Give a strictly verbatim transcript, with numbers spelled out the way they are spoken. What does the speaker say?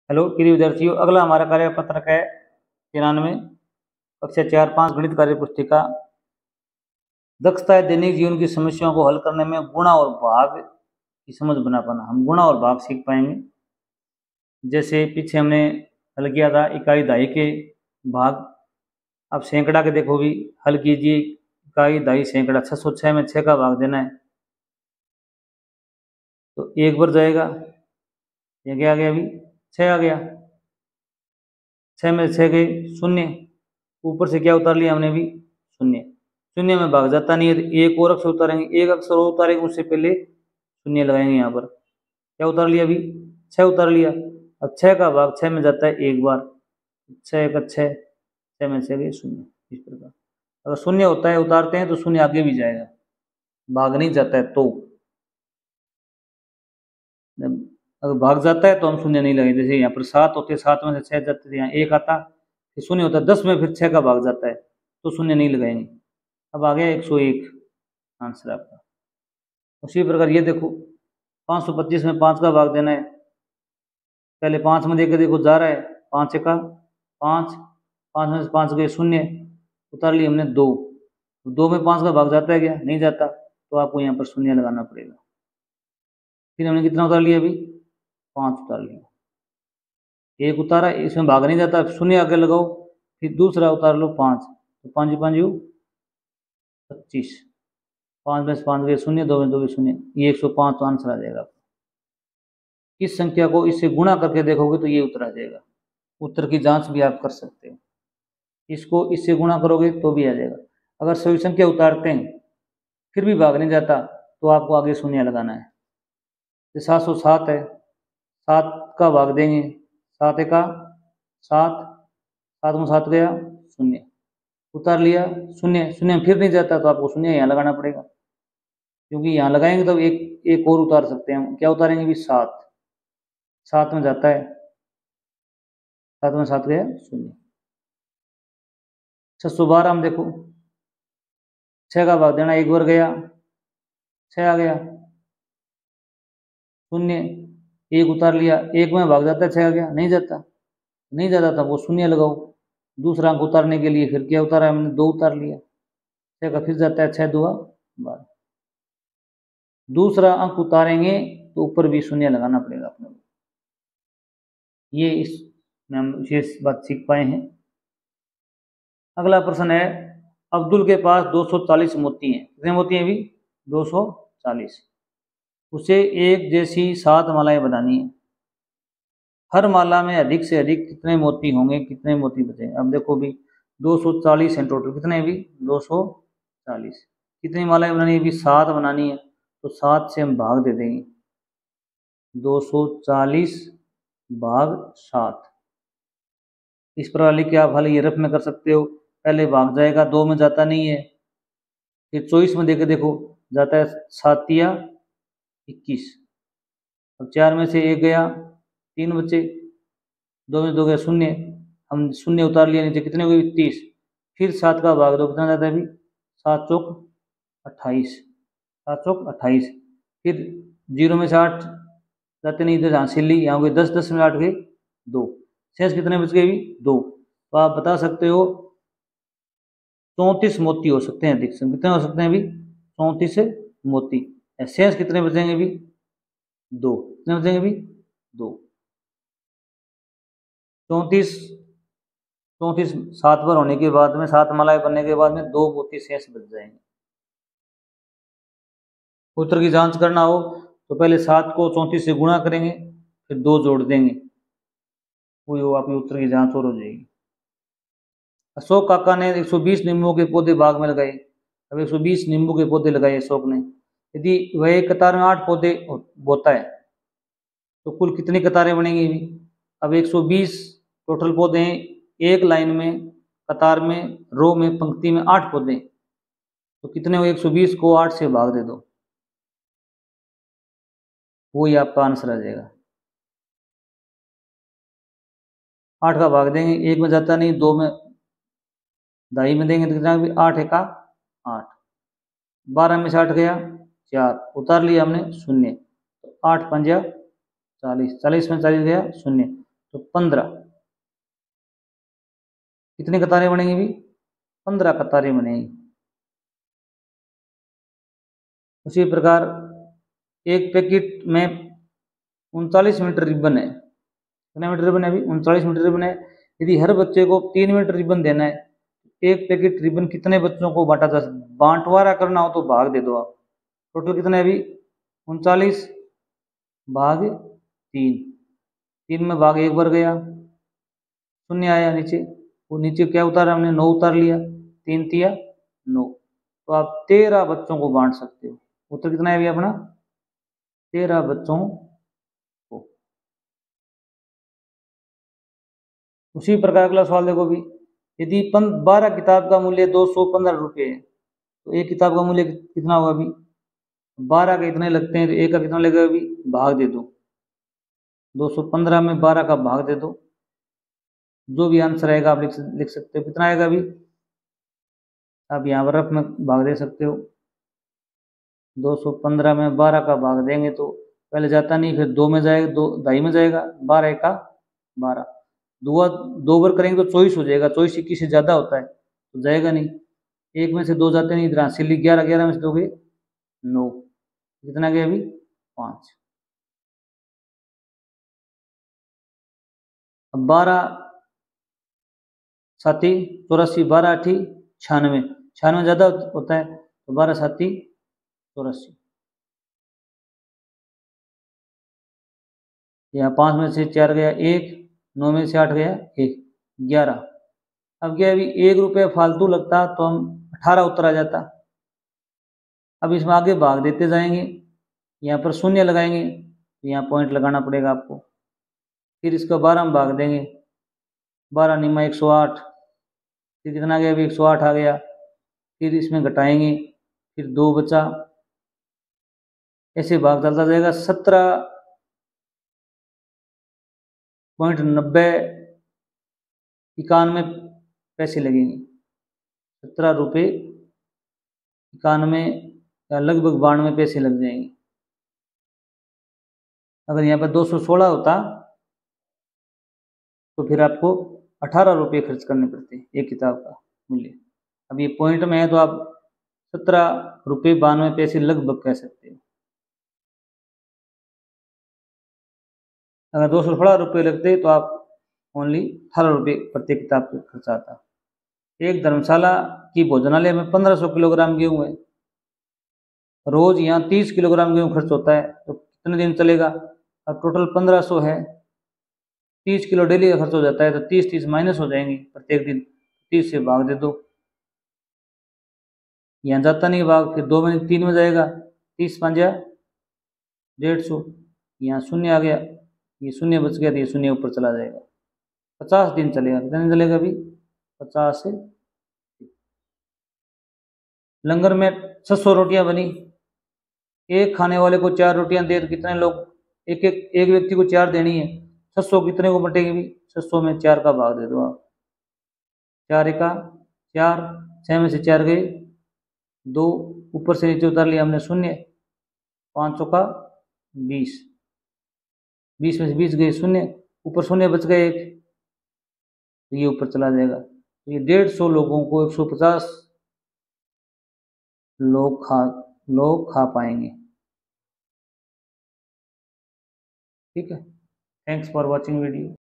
Hello प्रिय विद्यार्थियों, अगला हमारा कार्य पत्रक है तिरानवे कक्षा चार पाँच गणित कार्य पुस्तिका। दक्षता है दैनिक जीवन की समस्याओं को हल करने में गुणा और भाग की समझ बना पाना। हम गुणा और भाग सीख पाएंगे। जैसे पीछे हमने हल किया था इकाई दहाई के भाग। अब सैकड़ा के देखो भी हल कीजिए। इकाई दहाई सैकड़ा छः सौ छः में छः का भाग देना है तो एक बार जाएगा। ये क्या आ गया? अभी छः आ गया। छः में छः गए शून्य, ऊपर से क्या उतार लिया हमने? भी शून्य। शून्य में भाग जाता नहीं है तो एक और अक्षर उतारेंगे। एक अक्षर और उतारेंगे उससे पहले शून्य लगाएंगे। यहाँ पर क्या उतार लिया? अभी छः उतार लिया। अब छः का भाग छः में जाता है एक बार। छः का छः, छः में छः गए शून्य। इस प्रकार अगर शून्य होता है उतारते हैं तो शून्य आगे भी जाएगा, भाग नहीं जाता है तो। अगर भाग जाता है तो हम शून्य नहीं लगाएंगे। जैसे यहाँ पर सात होते, सात में से छः जाते थे, यहाँ एक आता फिर शून्य होता है। दस में फिर छः का भाग जाता है तो शून्य नहीं लगाएंगे। अब आ गया एक सौ एक आंसर आपका। उसी प्रकार ये देखो पाँच सौ पच्चीस में पाँच का भाग देना है। पहले पाँच में देकर देखो जा रहा है, पाँच का पाँच, पाँच में से पाँच गए शून्य, उतार लिए हमने दो। दो में पाँच का भाग जाता है क्या? नहीं जाता, तो आपको यहाँ पर शून्य लगाना पड़ेगा। फिर हमने कितना उतार लिया? अभी पाँच उतार लिया। एक उतारा, इसमें भाग नहीं जाता, शून्य आगे लगाओ। फिर दूसरा उतार लो पाँच, तो पाँच पाँच यू पच्चीस। पाँच में से पाँच गए शून्य, दो में दो गए शून्य, ये एक सौ पाँच आंसर आ जाएगा। इस संख्या को इससे गुणा करके देखोगे तो ये उत्तर आ जाएगा। उत्तर की जांच भी आप कर सकते हो। इसको इससे गुणा करोगे तो भी आ जाएगा। अगर सभी संख्या उतारते हैं फिर भी भाग नहीं जाता तो आपको आगे शून्य लगाना है। तो सात सौ सात है, सात का भाग देंगे। सात का सात, सात में सात गया शून्य, उतार लिया शून्य। शून्य फिर नहीं जाता तो आपको शून्य यहाँ लगाना पड़ेगा, क्योंकि यहाँ लगाएंगे तो एक एक और उतार सकते हैं हम। क्या उतारेंगे? भी सात। सात में जाता है, सात में सात गया शून्य। छः सौ बारह हम देखो, छः का भाग देना, एक बार गया छः आ गया शून्य, एक उतार लिया। एक में भाग जाता है, छः आ गया नहीं जाता, नहीं जाता था वो शून्य लगाओ। दूसरा अंक उतारने के लिए फिर क्या उतारा हमने? दो उतार लिया। छः का फिर जाता है, छः दुआ बारह। दूसरा अंक उतारेंगे तो ऊपर भी शून्य लगाना पड़ेगा अपने को। ये इस में हम विशेष बात सीख पाए हैं। अगला प्रश्न है, अब्दुल के पास दो सौ चालीस मोती हैं। कितने मोती हैं? अभी दो सौ चालीस। उसे एक जैसी सात मालाएं बनानी है। हर माला में अधिक से अधिक कितने मोती होंगे? कितने मोती बचे? अब देखो भी दो सौ चालीस है टोटल। कितने? भी दो सौ चालीस। कितनी मालाएं बनानी है? भी सात बनानी है, तो सात से हम भाग दे देंगे। दो सौ चालीस भाग सात। इस प्रणाली के आप हल ये रफ में कर सकते हो। पहले भाग जाएगा, दो में जाता नहीं है। फिर चौबीस में देखे देखो जाता है, सातिया इक्कीस। अब चार में से एक गया, तीन बचे, दो में दो गया शून्य, हम शून्य उतार लिया नीचे। कितने हुए? तीस। फिर सात का भाग दो, कितना जाता है? अभी सात चौक अट्ठाईस, सात चौक अट्ठाईस। फिर जीरो में से आठ जाते नहीं, इधर हासिल ली, यहाँ गए दस, दस में आठ गए दो, शेष कितने बच गए? अभी दो। तो आप बता सकते हो चौंतीस मोती हो सकते हैं अधिक से। कितने हो सकते हैं? अभी चौंतीस मोती। शेष कितने बचेंगे? अभी दो। कितने बचेंगे? अभी दो। चौंतीस चौंतीस सात बार होने के बाद में, सात मालाएं बनने के बाद में दो मोती शेष बच जाएंगे। उत्तर की जांच करना हो तो पहले सात को चौंतीस से गुणा करेंगे, फिर दो जोड़ देंगे, वही वो आपकी उत्तर की जांच और हो जाएगी। अशोक काका ने एक सौ बीस नींबू के पौधे बाग में लगाए। अब एक सौ बीस नींबू के पौधे लगाए अशोक ने। यदि वह एक कतार में आठ पौधे बोता है तो कुल कितनी कतारें बनेंगी? अब एक सौ बीस टोटल पौधे हैं, एक लाइन में, कतार में, रो में, पंक्ति में आठ पौधे, तो कितने हो? एक सौ बीस को आठ से भाग दे दो, वही आपका आंसर आ जाएगा। आठ का भाग देंगे, एक में जाता नहीं, दो में, ढाई में देंगे तो कितना? आठ एक का आठ। बारह में से आठ गया चार, उतार लिया हमने शून्य, तो आठ पंजा चालीस, चालीस में चालीस गया शून्य, तो पंद्रह। कितनी कतारें बनेंगी भी? पंद्रह कतारें बनेंगी। उसी प्रकार एक पैकेट में उनतालीस मीटर रिबन है। कितना मीटर रिबन है अभी? उनतालीस मीटर रिबन है। यदि हर बच्चे को तीन मीटर रिबन देना है, एक पैकेट रिबन कितने बच्चों को बांटा जा सकता? बांटवारा करना हो तो भाग दे दो आप। टोटल कितना है अभी? उनचालीस भाग तीन। तीन में भाग एक भर गया, शून्य आया नीचे। वो नीचे क्या उतारा हमने? नौ उतार लिया। तीन तिया नौ। तो आप तेरह बच्चों को बांट सकते हो। उत्तर कितना है अभी अपना? तेरह बच्चों को। उसी प्रकार का सवाल देखो भी, यदि बारह किताब का मूल्य दो सौ पंद्रह रुपये है तो एक किताब का मूल्य कितना होगा अभी? बारह के इतने लगते हैं तो एक का कितना लगेगा अभी? भाग दे दो। दो सौ पंद्रह में बारह का भाग दे दो। जो भी आंसर आएगा आप लिख लिख सकते हो। कितना आएगा अभी? आप यहाँ पर रफ में भाग दे सकते हो। दो सौ पंद्रह में बारह का भाग देंगे तो पहले जाता नहीं, फिर दो में जाएगा, दो ढाई में जाएगा, बारह का बारह। दो दो बार करेंगे तो चौबीस हो जाएगा। चौबीस इक्कीस से ज़्यादा होता है तो जाएगा नहीं। एक में से दो जाते नहीं, इधर सिल्ली ग्यारह, ग्यारह में से दोगे नौ। कितना गया अभी? पाँच। अब बारह साती चौरासी, बारह अठी छियानवे। छियानवे ज़्यादा होता है तो बारह साती चौरासी। यहाँ पाँच में से चार गया एक, नौ में से आठ गया एक, ग्यारह। अब क्या अभी एक रुपये फालतू लगता तो हम अठारह उत्तर आ जाता। अब इसमें आगे भाग देते जाएंगे, यहाँ पर शून्य लगाएंगे तो यहाँ पॉइंट लगाना पड़ेगा आपको। फिर इसका बारह में भाग देंगे, बारह निमा एक सौ आठ। फिर कितना गया अभी? एक सौ आठ आ गया। फिर इसमें घटाएंगे, फिर दो बचा। ऐसे भाग चलता जाएगा। सत्रह पॉइंट नब्बे इक्यानवे पैसे लगेंगे। सत्रह रुपये इक्यानवे या लगभग बानवे पैसे लग जाएंगे। अगर यहाँ पर दो सौ सोलह होता तो फिर आपको अठारह रुपये खर्च करने पड़ते एक किताब का मूल्य। अब ये पॉइंट में है तो आप सत्रह रुपये बानवे पैसे लगभग कह सकते हो। अगर दो सौ सोलह रुपये लगते तो आप ओनली अठारह रुपये प्रत्येक किताब का खर्चा आता। एक धर्मशाला की भोजनालय में पंद्रह सौ किलोग्राम गेहूँ है। रोज यहाँ तीस किलोग्राम गेहूँ खर्च होता है तो कितने दिन चलेगा? अब टोटल पंद्रह सौ है, तीस किलो डेली का खर्च हो जाता है तो तीस तीस माइनस हो जाएंगे प्रत्येक दिन। तीस से भाग दे दो। यहाँ जाता नहीं भाग, फिर दो में तीन में जाएगा, तीस पाँचा डेढ़ सौ। यहाँ शून्य आ गया, ये शून्य बच गया तो ये शून्य ऊपर चला जाएगा। पचास दिन चलेगा। कितने दिन चलेगा अभी? पचास से। लंगर में छह सौ रोटियां बनी, एक खाने वाले को चार रोटियां दे तो कितने लोग? एक एक एक व्यक्ति को चार देनी है। छह सौ कितने को बटेगी भी? छह सौ में चार का भाग दे दो आप। चार एका चार, छः में से चार गए दो, ऊपर से नीचे उतार लिया हमने शून्य। पाँच सौ का बीस, बीस में से बीस गए शून्य, ऊपर शून्य बच गए एक, तो ये ऊपर चला जाएगा। तो ये डेढ़ सौ लोगों को एक सौ पचास लोग खा लोग खा पाएंगे। ठीक है। Thanks for watching video.